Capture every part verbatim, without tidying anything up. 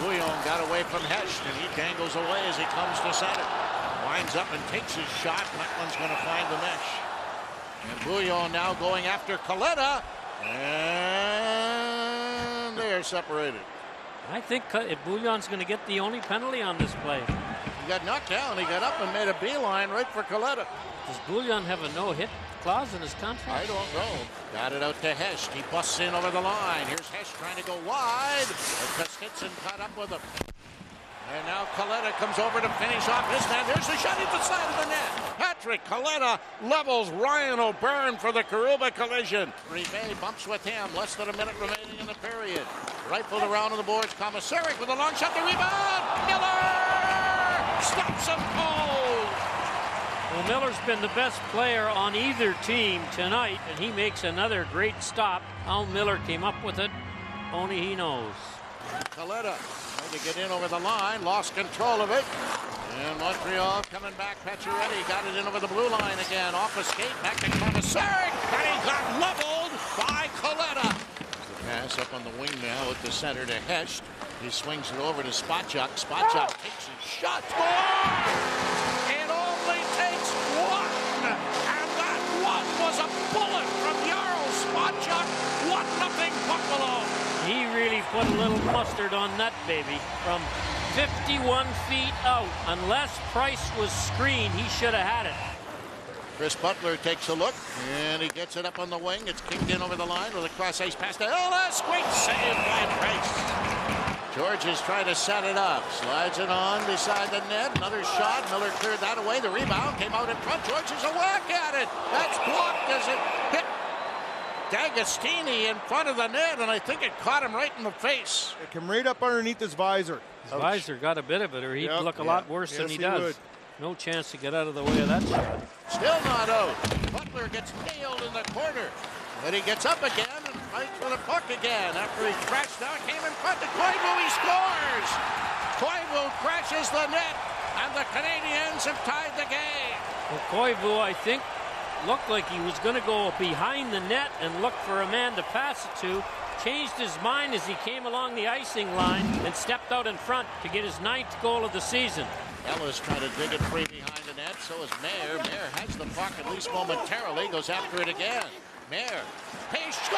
Bouillon got away from Hecht, and he dangles away as he comes to center. Winds up and takes his shot. Mecklen's going to find the mesh. And Bouillon now going after Kaleta. And they're separated. I think if Bouillon's going to get the only penalty on this play. He got knocked down. He got up and made a beeline right for Kaleta. Does Bouillon have a no-hit clause in his contract? I don't know. Got it out to Hecht. He busts in over the line. Here's Hecht trying to go wide. But Kostitsyn caught up with him. And now Kaleta comes over to finish off his man. There's the shot at the side of the net. Patrick Kaleta levels Ryan O'Byrne for the Karuba collision. Rivet bumps with him. Less than a minute remaining in the period. Rifled around on the boards. Komisarek with a long shot. The rebound. Miller stops him cold. Well, Miller's been the best player on either team tonight, and he makes another great stop. How Miller came up with it, only he knows. Kaleta trying to get in over the line, lost control of it. And Montreal coming back. Pacioretty got it in over the blue line again. Off a skate, back to Komisarek, and he got leveled by Kaleta. The pass up on the wing now at the center to Hecht. He swings it over to Spacek. Spacek takes his shot. Score! It only takes one, and that one was a bullet from Jarl Spacek. one nothing Buffalo. He really put a little mustard on that baby from fifty-one feet out. Unless Price was screened, he should have had it. Chris Butler takes a look, and he gets it up on the wing. It's kicked in over the line with a cross-ice pass to Ellis. Great save by Price. George is trying to set it up. Slides it on beside the net. Another shot. Miller cleared that away. The rebound came out in front. George is a whack at it. That's blocked as it hit D'Agostini in front of the net, and I think it caught him right in the face. It came right up underneath his visor. His visor got a bit of it, or he'd yep, look a yeah. lot worse yes, than he, he does. Would. No chance to get out of the way of that shot. Still not out. Butler gets nailed in the corner. Then he gets up again and fights for the puck again. After he crashed down, came in front to Koivu, he scores! Koivu crashes the net, and the Canadiens have tied the game. Well, Koivu, I think, looked like he was going to go behind the net and look for a man to pass it to. Changed his mind as he came along the icing line and stepped out in front to get his ninth goal of the season. Ellis trying to dig it free behind the net. So is Mayer. Mayer has the puck at least momentarily. Goes after it again. Mayer. Pace scores!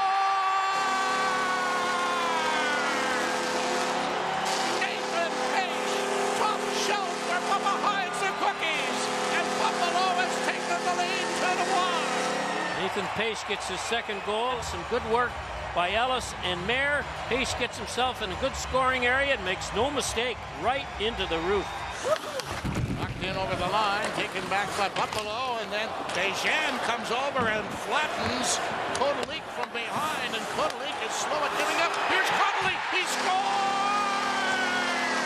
Nathan Pace. Top shelf where Bubba hides the cookies. And Buffalo has taken the lead two to one. Nathan Pace gets his second goal. Some good work by Ellis and Mayer. Pace gets himself in a good scoring area and makes no mistake, right into the roof. Knocked in over the line, taken back by Buffalo, and then Desjardins comes over and flattens Kotelik from behind, and Kotelik is slow at giving up. Here's Kotelik, he scores!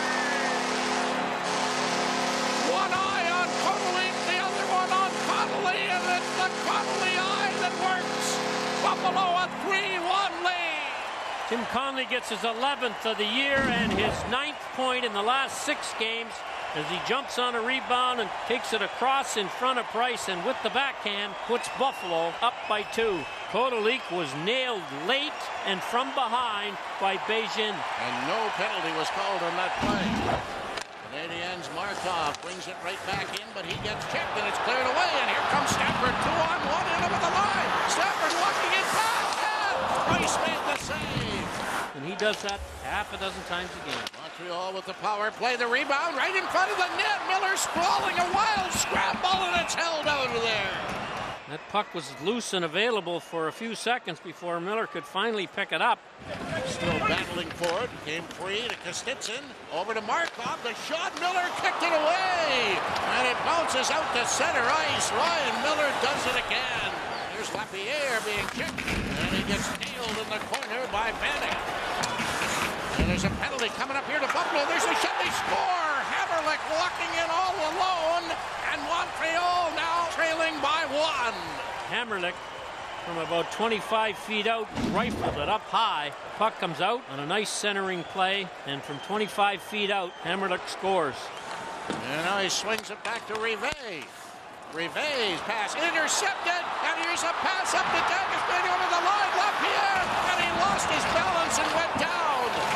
One eye on Kotelik, the other one on Connolly, and it's the Connolly eye that works. Buffalo a three one lead. Tim Connolly gets his eleventh of the year and his ninth point in the last six games as he jumps on a rebound and takes it across in front of Price, and with the backhand puts Buffalo up by two. Kotelik was nailed late and from behind by Beijing. And no penalty was called on that play. Canadiens, Markov brings it right back in, but he gets checked and it's cleared away, and here comes Stafford, two on one in over the line. Stafford walking it back, and Price made the save. And he does that half a dozen times a game. Montreal with the power play, the rebound right in front of the net. Miller sprawling, a wild scramble, and it's held out of there. That puck was loose and available for a few seconds before Miller could finally pick it up. Still battling for it. Came free to Kostitsyn. Over to Markov. The shot. Miller kicked it away. And it bounces out to center ice. Ryan Miller does it again. Here's Lapierre being kicked. And he gets nailed in the corner by Vanek. And there's a penalty coming up here to Buffalo. There's a shot. They score. Hamrlik walking in all alone. And Montreal now trailing by one. Hamrlik from about twenty-five feet out rifled it up high. Puck comes out on a nice centering play, and from twenty-five feet out, Hamrlik scores. And now he swings it back to Rivet. Rivet's pass intercepted, and here's a pass up to D'Agostini over the line. Lapierre, and he lost his balance and went down. That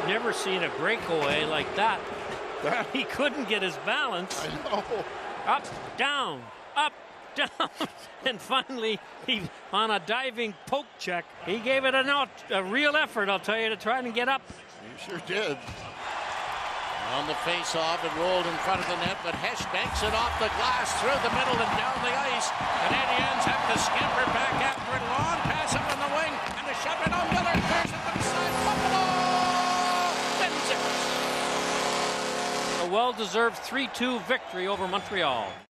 never seen a breakaway like that. He couldn't get his balance. I know. Up, down, up, down. And finally, he on a diving poke check, he gave it a, not, a real effort, I'll tell you, to try and get up. He sure did. On the face-off, it rolled in front of the net, but Hesh banks it off the glass, through the middle and down the ice. Canadiens have to scamper back after it. Long pass up in the wing, and to shove it on Miller. Clears it to the side. Buffalo wins it. A well-deserved three two victory over Montreal.